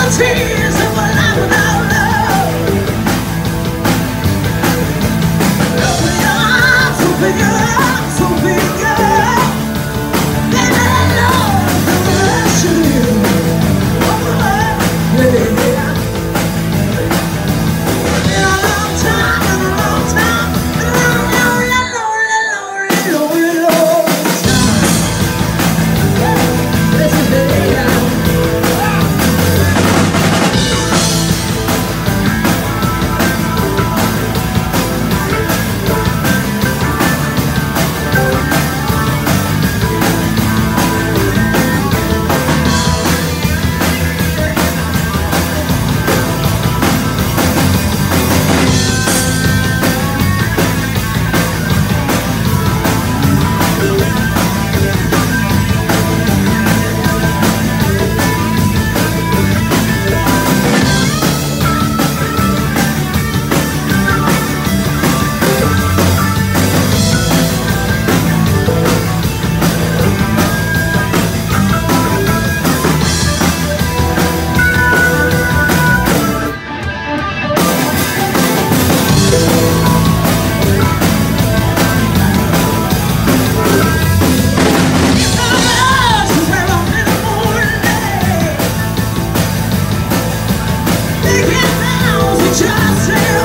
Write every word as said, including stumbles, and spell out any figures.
tears of a life without love. Open your arms, open your arms, open your arms. Baby, I love the rush of you. Oh, yeah, yeah. In a long time, in a long time, in a lonely, lonely, lonely, lonely, lonely time. This is the day now. Just